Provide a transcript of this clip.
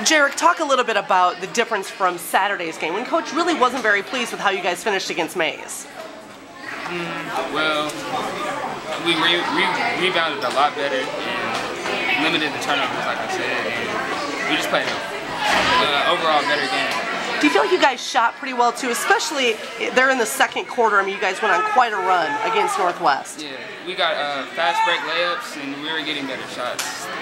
Jerrick, talk a little bit about the difference from Saturday's game when Coach really wasn't very pleased with how you guys finished against Mays. Well, we rebounded a lot better and limited the turnovers, like I said, and we just played an overall better game. Do you feel like you guys shot pretty well too, especially there in the second quarter? I mean, you guys went on quite a run against Northwest. Yeah, we got fast break layups and we were getting better shots.